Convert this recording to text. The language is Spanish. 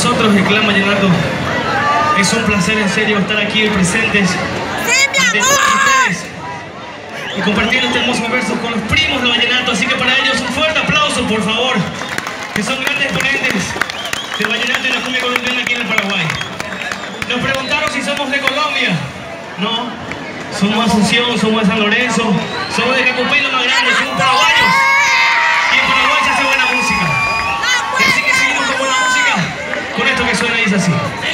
nosotros, el Clan Vallenato, es un placer en serio estar aquí presentes ante todos ustedes y compartir este hermoso verso con los primos de Vallenato. Así que para ellos un fuerte aplauso, por favor, que son grandes exponentes del Vallenato y la cumbia colombiana aquí en el Paraguay. Nos preguntaron si somos de Colombia. No, somos de Asunción, somos de San Lorenzo, somos de Cacupé, lo más grande, somos paraguayos. Y en Paraguay se hace buena música. Y así que seguimos con buena música, con esto que suena y dice así.